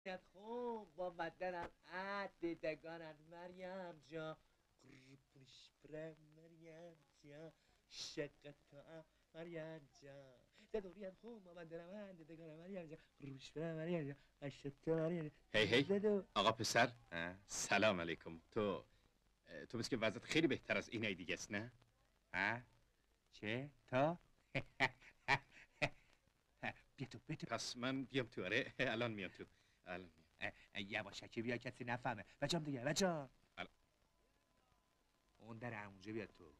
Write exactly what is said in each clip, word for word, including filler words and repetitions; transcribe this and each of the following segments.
خوب با بدنم عد دیدگانت مریم جا قربونش برم مریم جا شق تو هم مریم جا زدوریم خوب با بدنم عد دیدگانت مریم جا قربونش برم مریم جا عشق تو مریم جا هی هی زدو آقا پسر سلام علیکم. تو تو بس که وضعت خیلی بهتر از اینای دیگه است نه؟ ها؟ چه؟ تا؟ بیا تو بیا تو. پس من بیام تو. آره الان میام تو. الان میام. یواشکی بیا کسی نفهمه بچم دیگه بچم الان. اون در اونجا بیاد تو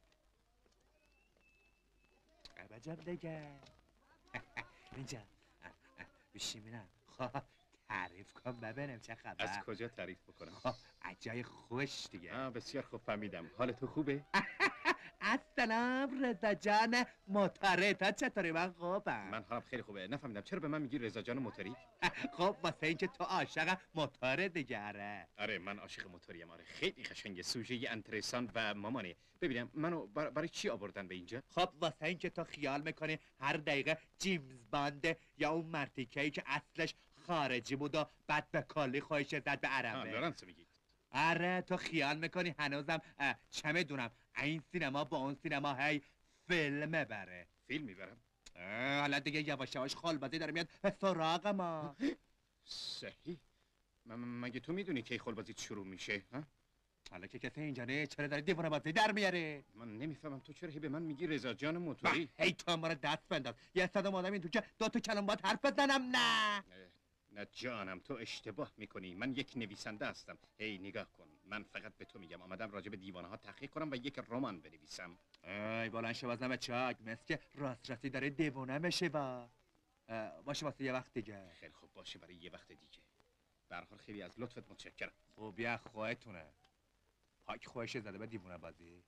بچم دیگه اینجا بشیمینم خب تعریف کن ببینم چه خبر. از کجا تعریف بکنم؟ خب عجای خوش دیگه. آه بسیار خوب فهمیدم. حال تو خوبه؟ السلام رضا جان موتاره تا چطوری؟ من خوبم. من حالم خیلی خوبه. نفهمیدم چرا به من میگی رضا جان موتوری؟ خب واسه اینکه تو عاشق موتور دیگه. آره آره من عاشق موتوریم. آره خیلی قشنگه. سوژه انترسان و مامانه. ببینم منو بر... برای چی آوردن به اینجا؟ خب واسه اینکه تو خیال میکنی هر دقیقه جیمز بانده یا اون مرتیکه‌ای که اصلش خارجی بود و بعد به کلی خواهش زد به عربه. آه لورانس میگید؟ آره تو خیال میکنی هنوزم چه میدونم این سینما با اون سینما هی فیلم بره. فیلم میبرم؟ حالا دیگه یواش یواش خالبازی داره میاد سراغ ما. صحیح. مگه تو میدونی کی خالبازیت شروع میشه؟ ها؟ حالا که کسی اینجا نه چرا داری دیوونه بازی در میاره؟ من نمیفهمم تو چرا هی به من میگی رضا جان موتوری؟ هی تو ما رو دست بنداز. یه صدام آدم این تو که دو تا کلام باید حرف بزنم. نه نه جانم تو اشتباه میکنی. من یک نویسنده هستم. هی نگاه کن من فقط به تو میگم آمدم راجع به دیوانه ها تحقیق کنم و یک رمان بنویسم. ای بلند شو بزنم چاک مثل که راست راستی داره دیوونه میشه. با باشه واسه یه وقت دیگه. خیلی خوب باشه برای یه وقت دیگه. به هر حال خیلی از لطفت متشکرم. خب یه خواهتونه پاک خواهش زده به دیوونه بازی.